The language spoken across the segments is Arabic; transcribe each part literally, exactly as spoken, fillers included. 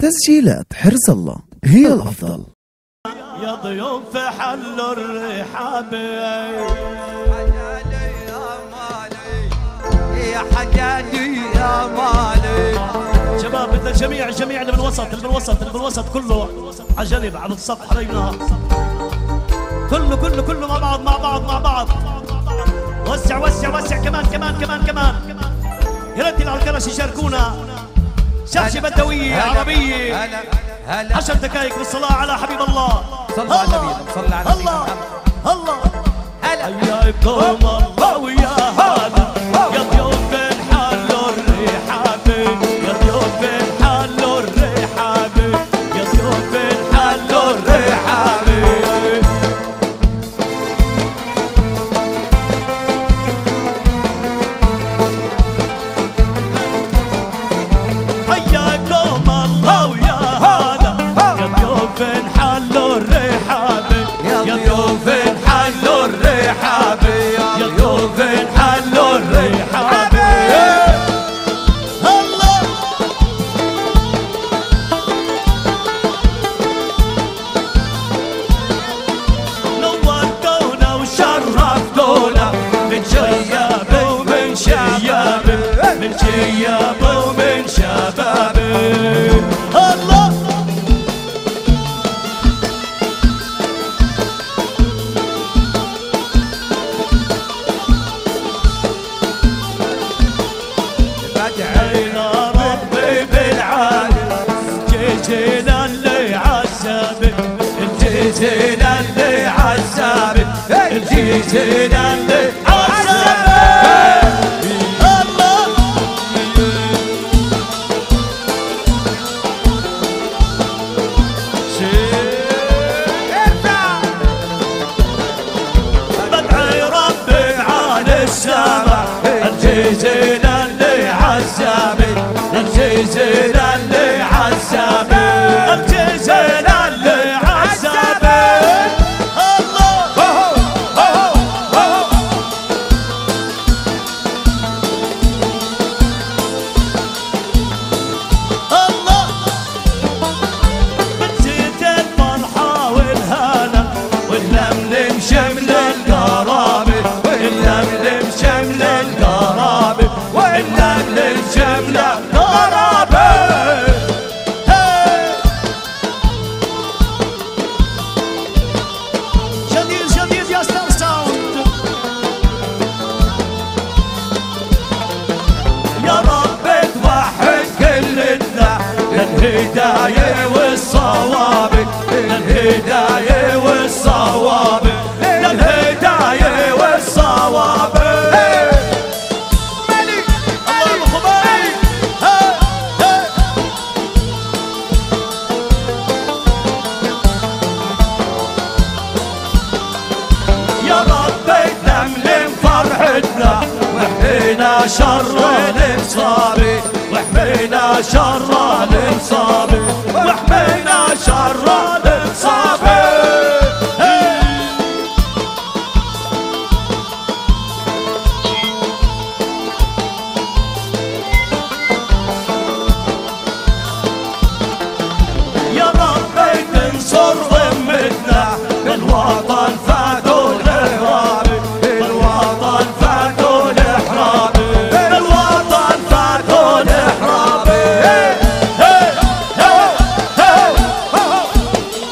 تسجيلات حرز الله هي الأفضل. يا ضيوف حلوا الرحاب يا حجاجي يا مالي. شباب مثل الجميع الجميع اللي بالوسط اللي بالوسط اللي بالوسط كله على جنب على السطح علينا كله كله كله مع بعض مع بعض مع بعض. وسع وسع وسع كمان كمان كمان كمان. يا ريت اللي على الكرش يشاركونا شاشة بدوية عربية. هلا هلا عشر دقائق بالصلاة على حبيب الله. صلوا على النبي صلوا على النبي. الله الله هلا حياكم الله ويا هذا يا ضيوف حلوا الرحاب يا ضيوف حلوا الرحاب يا ضيوف حلوا الرحاب. حياكم الله ويا هذا يا ضيوف حلوا الرحاب يا ضيوف حلوا الرحاب يا ضيوف حلوا الرحاب. الله نورتونا وشرفتونا من شياب ومن شياب من شياب ومن شباب. الله بدعينا ربي بالعالي جيتنا اللي عالسابق جيتنا اللي عالسابق جيتنا اللي عالسابق. الله بدعي ربي عالي السما جيتنا اللي عالسابق جيتنا اللي عالسابق جيتنا اللي عالسابق. الله الله بتزيد الفرحة والهنا واللملم شمل القرابة واللملم شمل القرابة واللملم شمل القرابة. جديد جديد يا ستار ساوند. يا رب توحد كلنا للهداية والصواب للهداية والصواب للهداية والصواب. ملك الله الخبايب يا رب تلملم فرحتنا واحمينا شر الانصاب واحمينا شر الانصاب واحمينا شر الانصاب. يا رب تنصر ذمتنا بالوطن فاتوا الاحراب بالوطن فاتوا الاحراب بالوطن فاتوا الاحراب.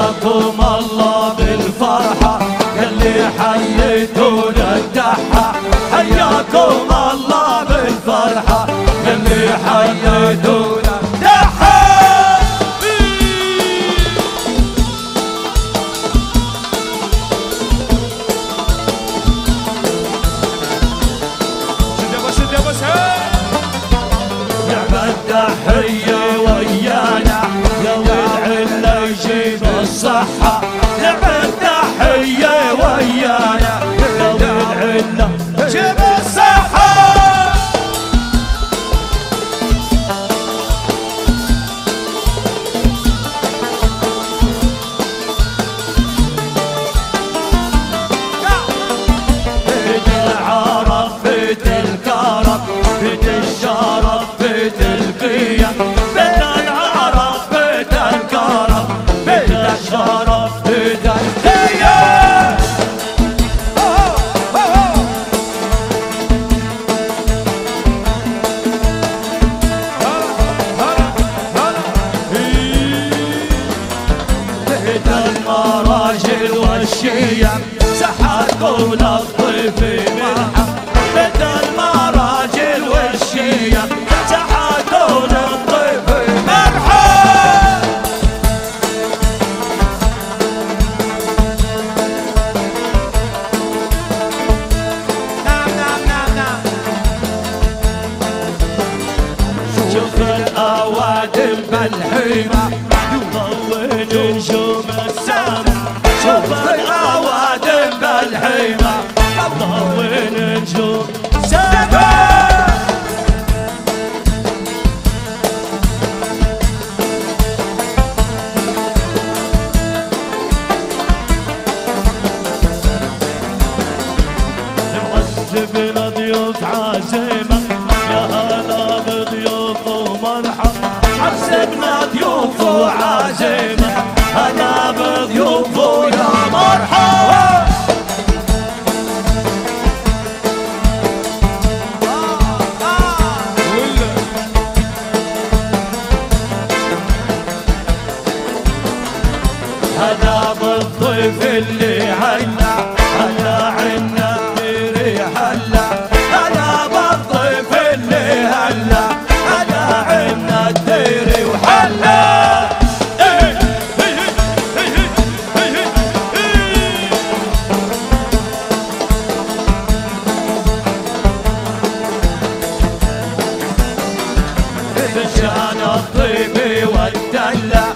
حياكم الله بالفرحة يلي حييتونا الدحة، حياكم الله بالفرحة يلي حييتونا الدحة. نعم التحية ويانا يا والعلا يجيب الصحة، نعم التحية ويانا يا والعلا يجيب الصحة. بيت العرب بيت الكرم بيت الشرف بيت القيم، بيت العرب بيت الكرم بيت الشرف بيت القيم. بيت المراجل والشيم سحقوا للضيف منحة، بيت المراجل والشيم سحقوا للضيف منحة. نعم نعم نعم نعم. شوف الأوادم بالحيمة يضوي نجوم السما، شوف الأوادم بالحيمة يضوي نجوم السما. معذبنا ضيوف عازمة يا هلا بضيوف ومرحب، عذبنا ضيوف وعازمة هلا بضيوف ويا مرحب. هلا بالضيف اللي عنا هلا عنا الديري هلا، هلا بالضيف اللي هلا هلا عنا الديري وحلا. فنجان الطيب والدلة